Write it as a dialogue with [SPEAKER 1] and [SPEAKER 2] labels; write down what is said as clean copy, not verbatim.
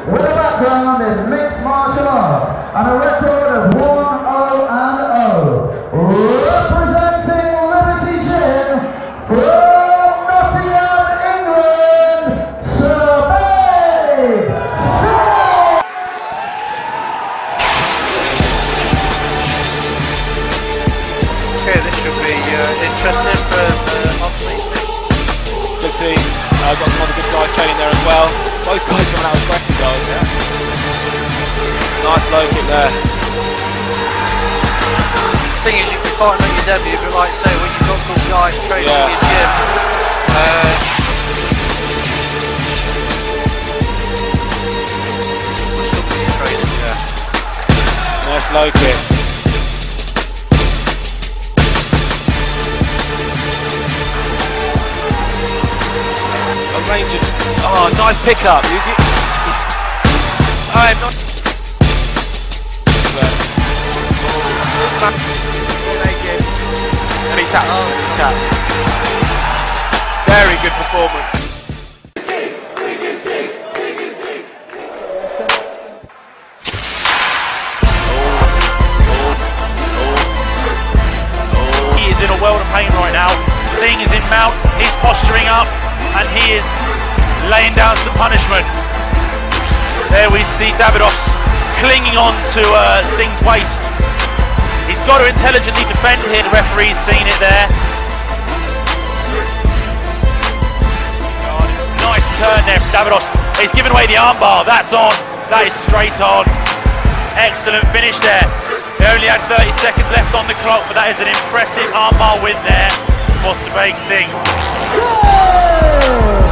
[SPEAKER 1] with a background in mixed martial arts and a record of 1-0-0. Representing Liberty Gym from Nottingham, England, Sir Babe Singh.
[SPEAKER 2] Okay, this should be interesting for Oxley.
[SPEAKER 3] Good team. Got some other good guys training there as well. Both guys coming out with aggressive goals, yeah. Nice low kick there.
[SPEAKER 2] The thing is, you can fight on your debut, but like I say, when you've got good guys training in your gym, somebody training there.
[SPEAKER 3] Nice low kick. Oh, nice pickup. I'm not. And he's out. Very good performance. He is in a world of pain right now. Singh is in mount. He's posturing up, and he is laying down some punishment. There we see Davidos clinging on to Singh's waist. He's got to intelligently defend here. The referee's seen it there. Nice turn there from Davidos. He's given away the armbar. That's on. That is straight on. Excellent finish there. They only had 30 seconds left on the clock, but that is an impressive armbar win there for Sir Babe Singh.